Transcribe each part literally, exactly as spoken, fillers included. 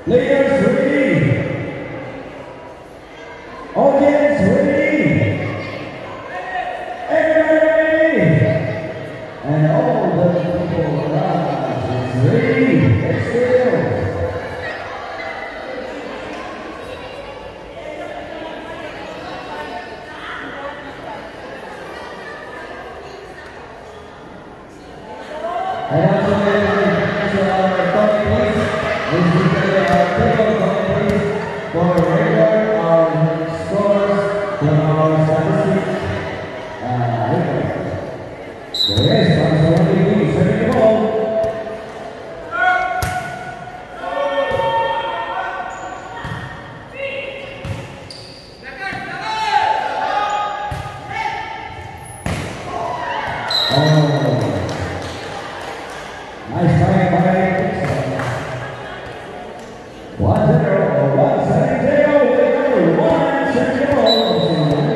Players ready. Audience ready. Everybody ready. And all the people around us is ready. Let's go. And also, uh, Tony, please, please prepare our table, Tony, please, for regular our scores from our statistics. Uh, the rest are so only please, ready to go. Nice try by Dixon. One zero, one seven zero, with one seven zero.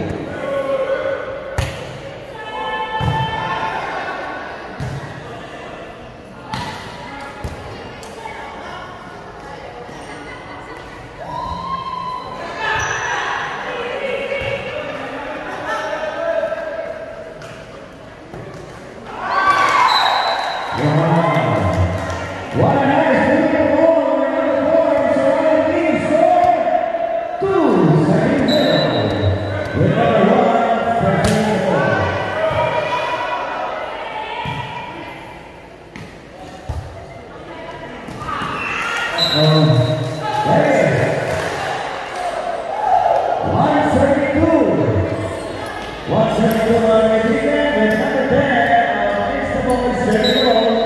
What a nice beautiful ball in the form, surrounding team score two seven zero with number one seven four. Um, there one seventy-two. one seventy-two on the defense with number ten on next ball is zero.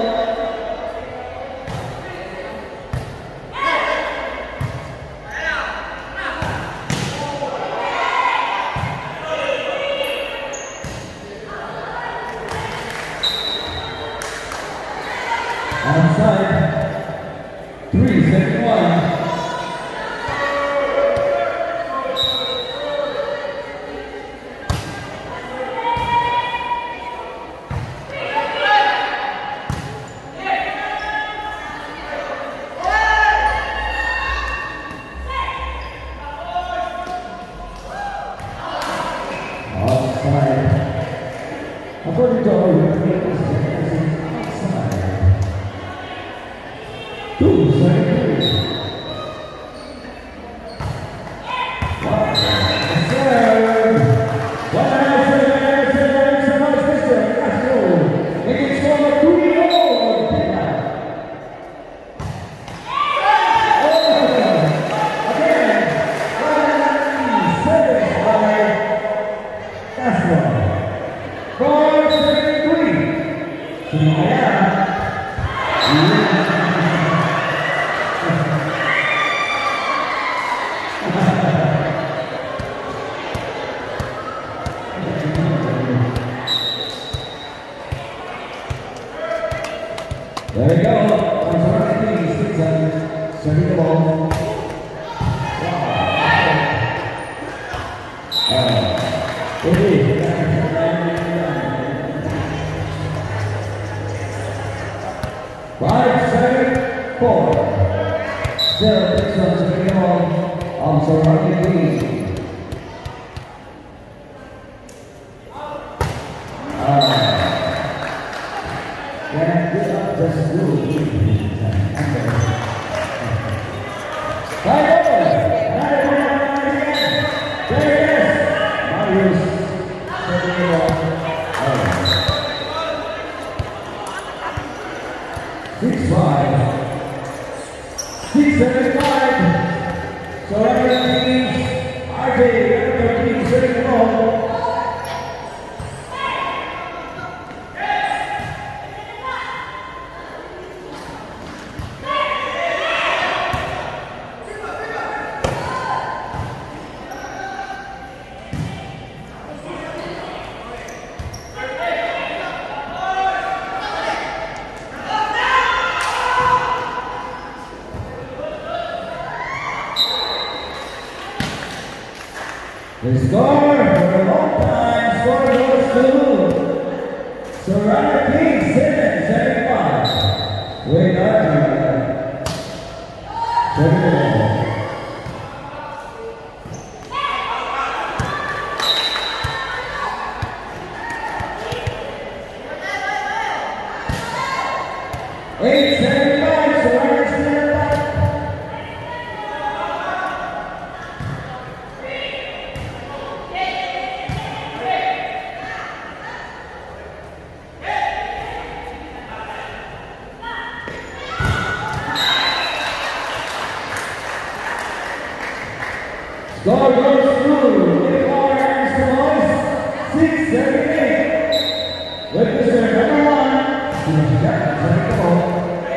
Outside, three, seven, one. Outside, according to our referees, outside. Two, seven, three. Wow. Serve. One out, seven, seven, seven, much, Mister Castro. Making it score two to zero on the pickup. Oh, again. One, seven, by Castro. Four, seven, three. Sumaya. There we go. I'm sorry, please. Six seven. Serving the ball. Uh, okay. Five, seven, four. Still, six on serving the ball. I'm sorry, please. Yeah, good luck, just do it. Five over. Another one on the again. There it is. Marius serving the ball. Six five. Six seven five. So everyone teams, R J, number thirteen, serving the ball. The score for a long time, score goes to Serrano King, seven seven five. Wait up. Eight seventy-five, so we're stand up. Score goes through. Nick Lawrence, the boys, six seventy-eight. With Mister Number One, Steve Jackson, take the ball.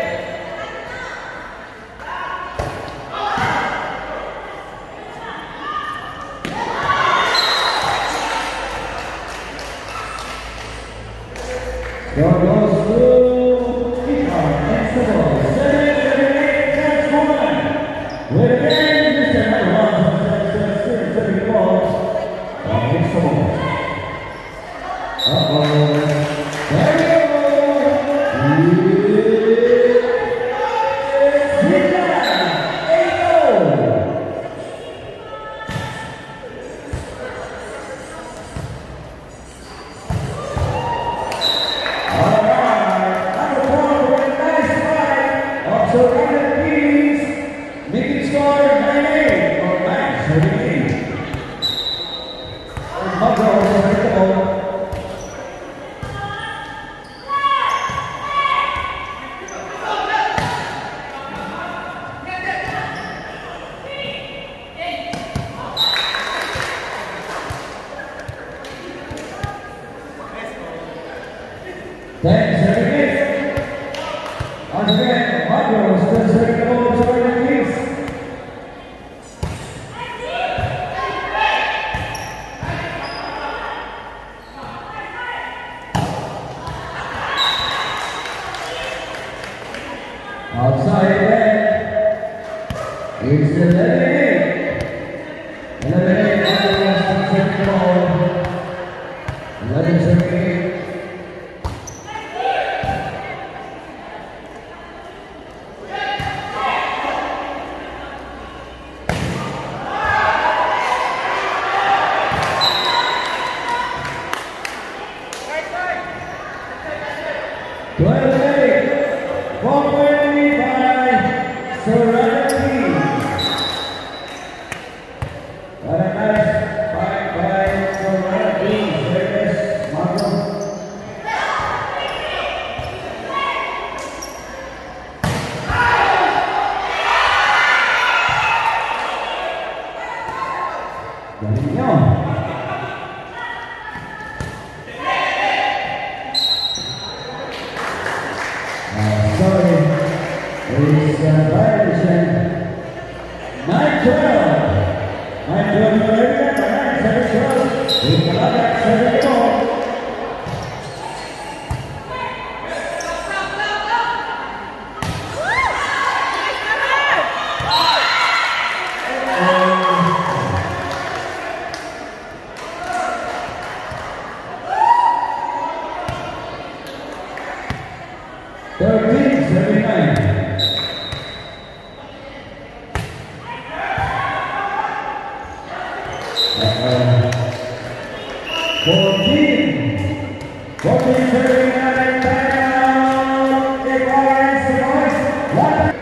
Score goes through. Nick Lawrence, the boys, seven seventy-eight, that's one. With again, Mister Number One, Steve Jackson, take the ball. Next ball. Uh-oh. There we go. Thanks, everybody. Once again, Marco is still taking the ball to the Keys. Outside back. It's eleven eight. eleven eight, Marco is still taking the ball. eleven seventy-eight. twelve-eight, one win by Serenity. What a nice fight by Serenity. There is Marco. Daniel. Sorry, it's a violation. nine twelve. nine twelve for everyone, but nine seven twelve. We come back seven four. thirteen seventy-nine. fourteen. fourteen seventy-nine. Timeout. Nick Lawrence, the boys. One.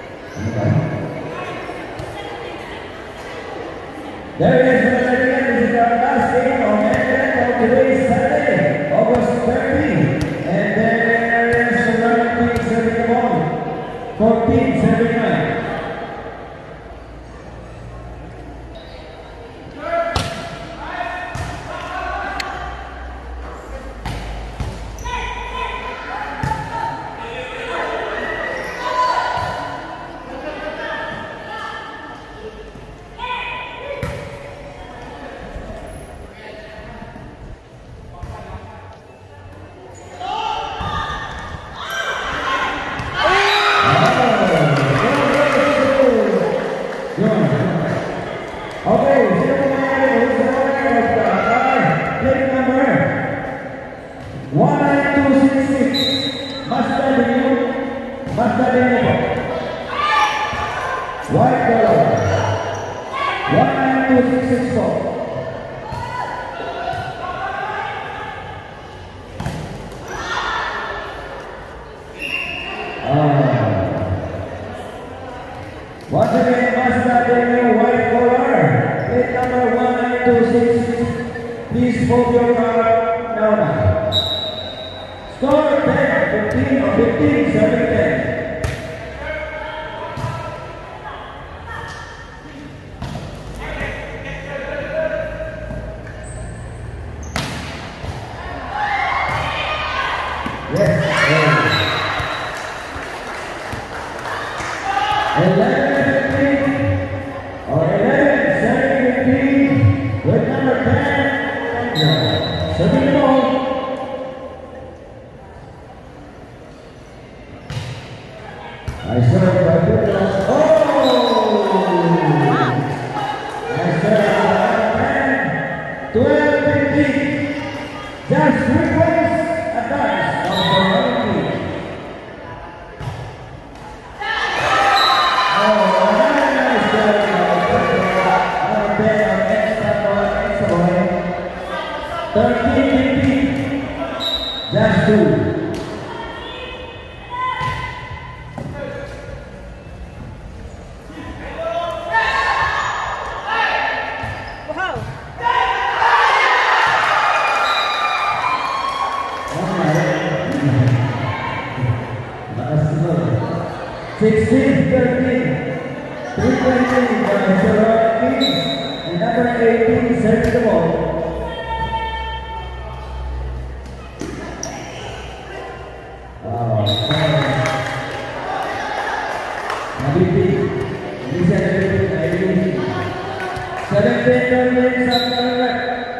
There is another game. This is our last game on Monday for today's Saturday, August thirteenth. And there is Serenity setting the ball. fourteen seventy-nine. White color. one nine two six six four. Once again, Master Daniel, white collar, plate number one nine two six six. Please move your car now. Score ten, fifteen, or fifteen, seven, ten. Yes, eleven. Or eleven, seven, fifteen, with number ten, serving the ball. I serve by Goodness. Oh! I serve by ten, twelve, fifteen. Just three points advance of the running team. thirteen fifteen, just two. Wow. sixteen thirteen, three twenty by Sarah Kings, and number eighteen serves the ball. seventeen thirteen, Samuel.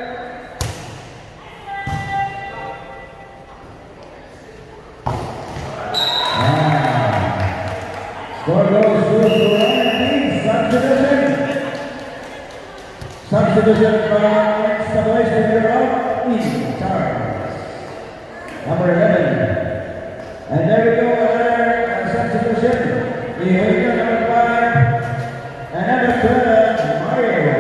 Score goes to Suran, substitution. Substitution from installation of in charge. Number eleven. And there we go, another substitution. The Hurricane number five. And number twelve, Mario.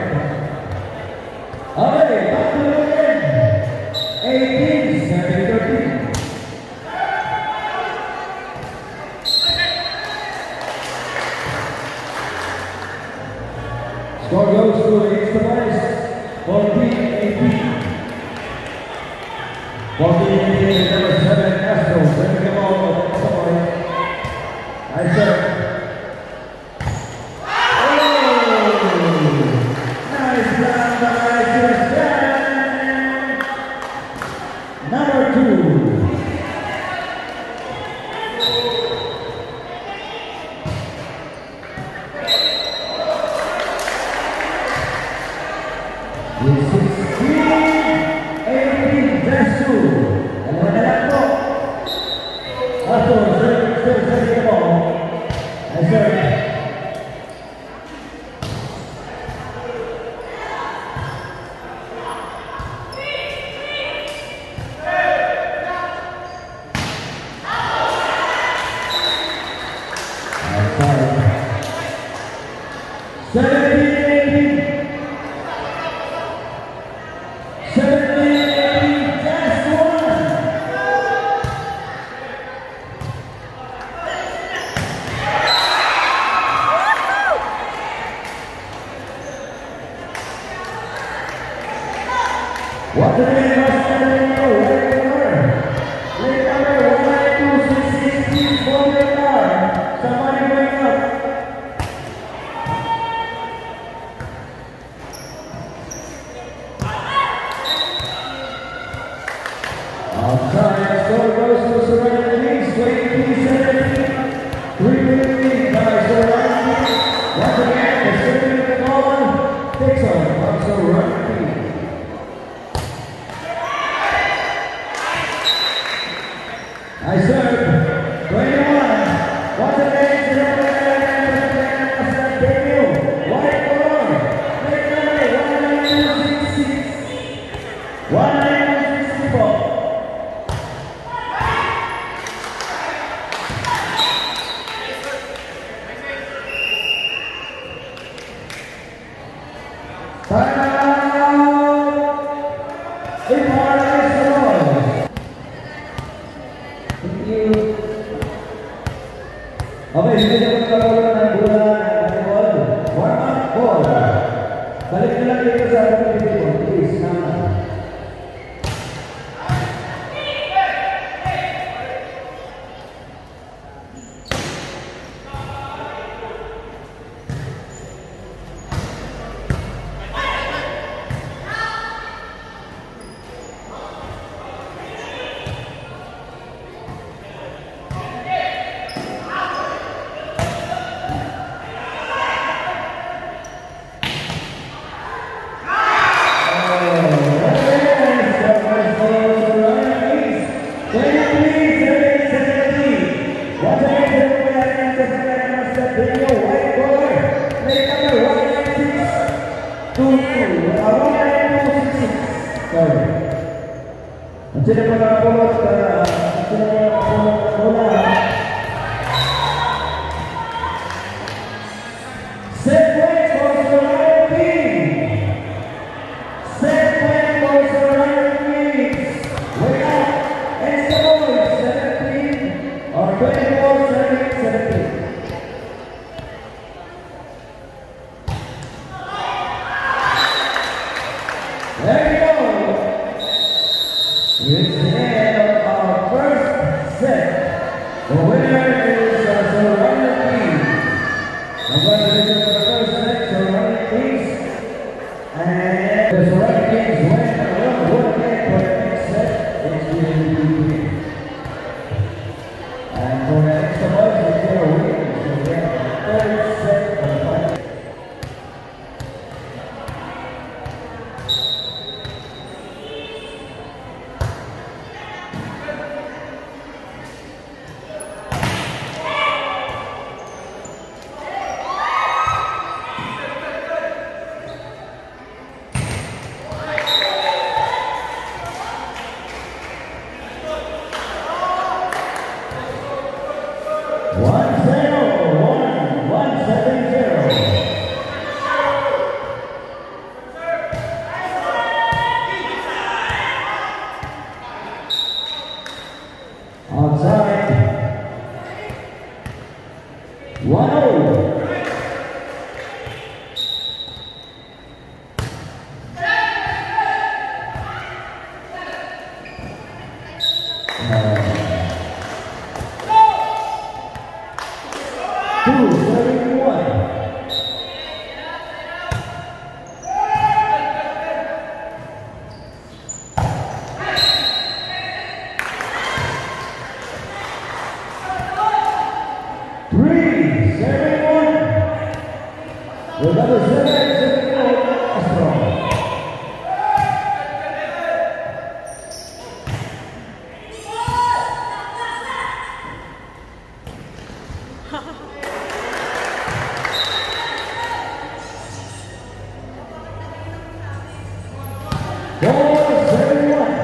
Okay, back to the game. eighteen, seven, thirteen. Score goes to Extra Boys, fourteen eighteen. fourteen eighteen, number seven, Castro, bringing the ball to Extra Boys. Nice serve. Number two. With sixteen eighteen, that's two. And when that ball, also still setting the ball. I serve. seventeen eighteen. seventeen eighteen, just one. What the name was standing now? Where they were? Play number one nine two six six, please hold your car. Somebody wake up. Outside, score goes to Surrender Kings, twenty seventeen. three fifteen by Surrender Kings. Once again, the serving of the ball takes on from Surrender Kings. I serve, twenty-one. Once again, Surrender Kings, debut, white color, plate number one nine two six six. one nine two six four. Okay, hindi na magkakaroon ng bola ng ball. Warm up ball. Balik na lang dito sa ating video. Please, naman. Sino pa nakapulot ka? Sino pa nakapulot ka muna? Set point for Soraya team! Set point for Soraya team! Wait up! Extra point! seventeen or twenty-four, seventeen, seventeen. There you go! It's the end of our first set. The winner is uh, Soraya team. Congratulations for the first set, Soraya teams. And the Soraya teams win one one game for the next set. It's going to be and for the extra points, it's going to win. So we have the third set of the fight. One zero, one, one seven zero. Outside. One oh. Two, seven, one. Three, seven, one. The number seven, seven, one, Astro. Four, seven, one.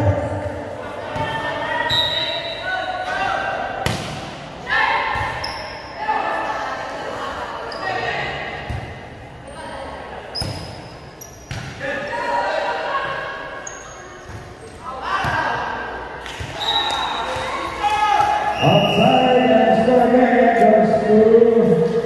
Outside and score again goes to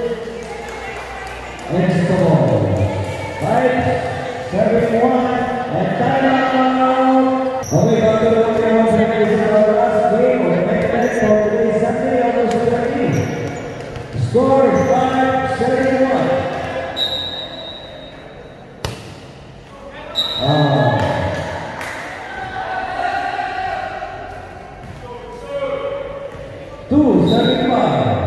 extra ball. Five, seven, one, and time out. Okay, back to the one one this is our last game of the main event for today's Sunday, August thirteenth. Score five, seven, one. Ah. Two, seven, five.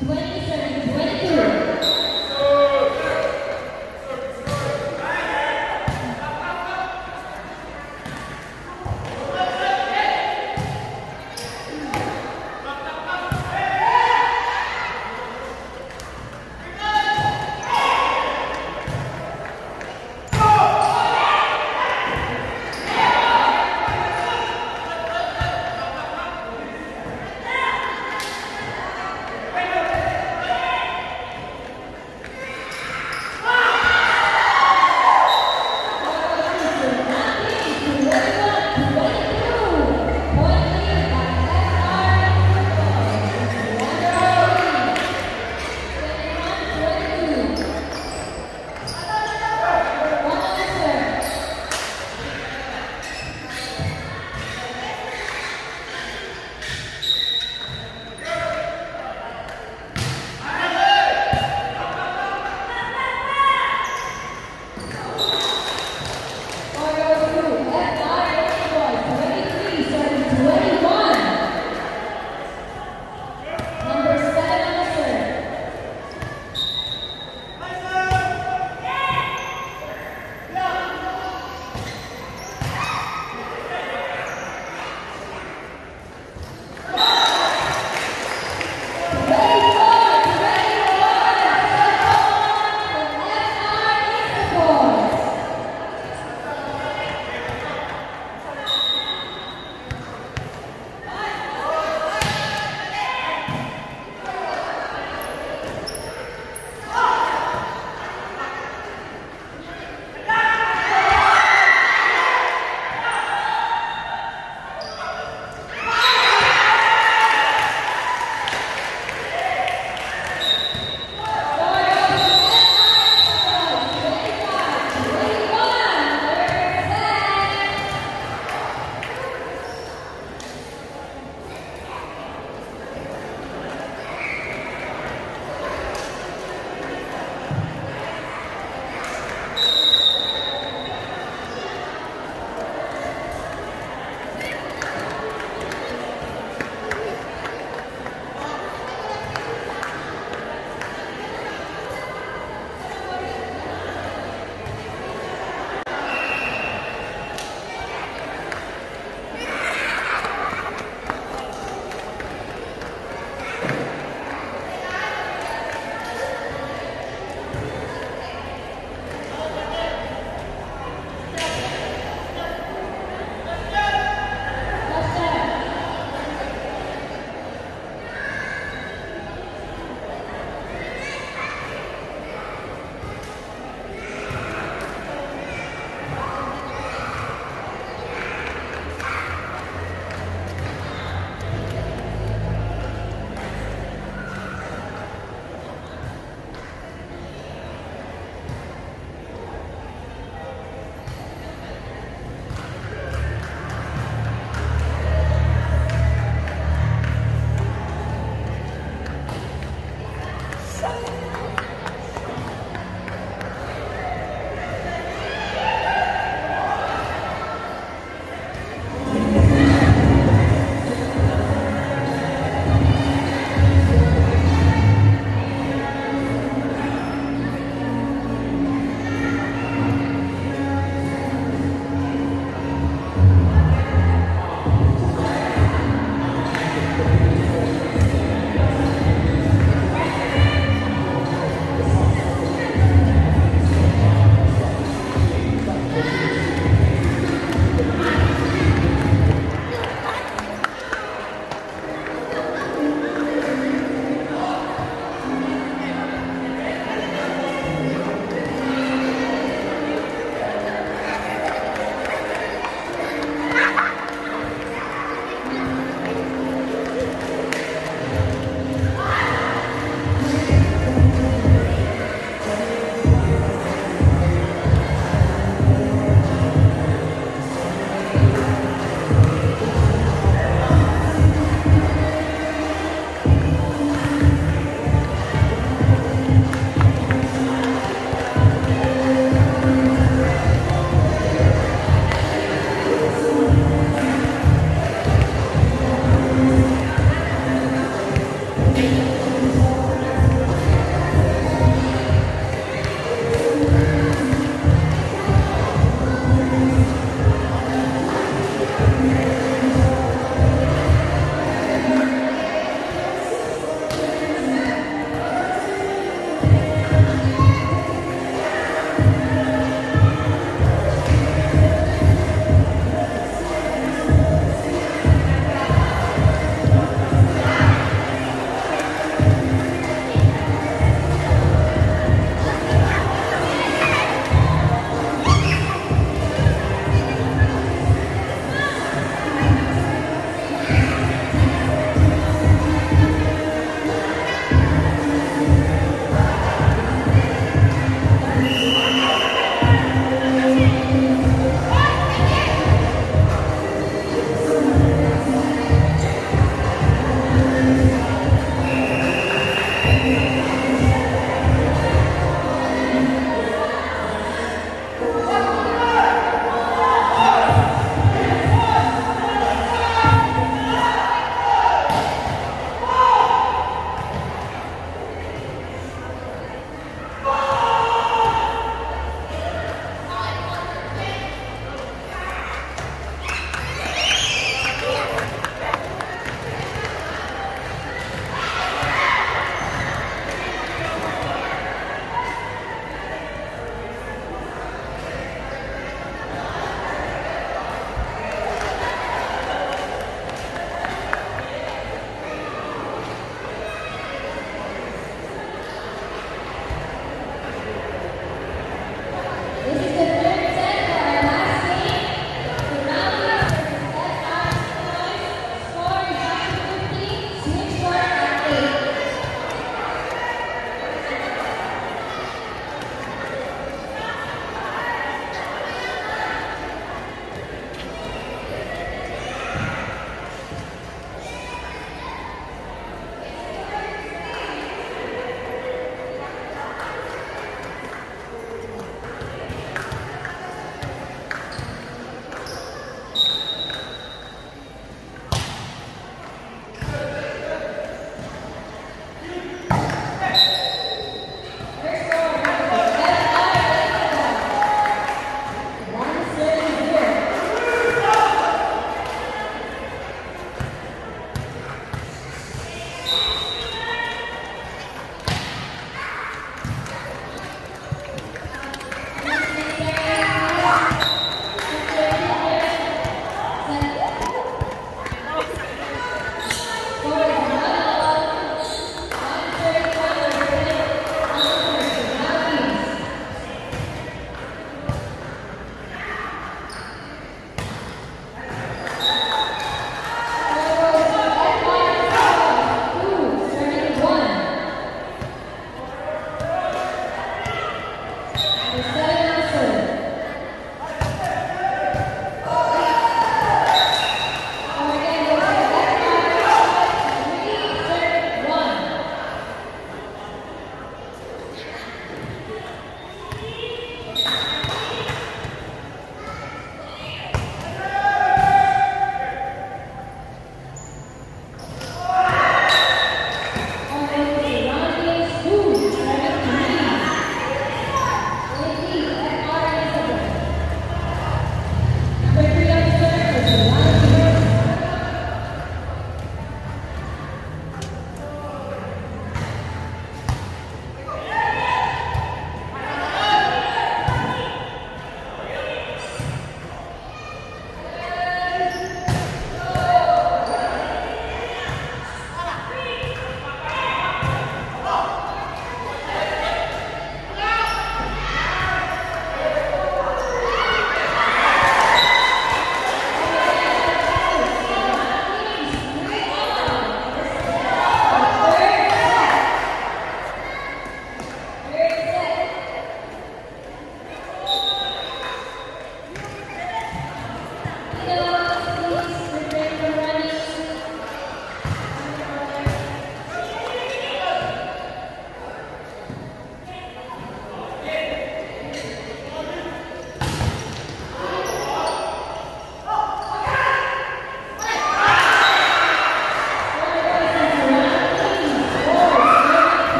twenty-seven twenty-two.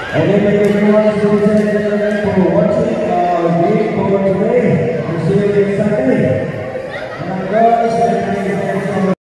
And thank you very much, ladies and gentlemen, for watching our game for today. And see you next Sunday. And of course,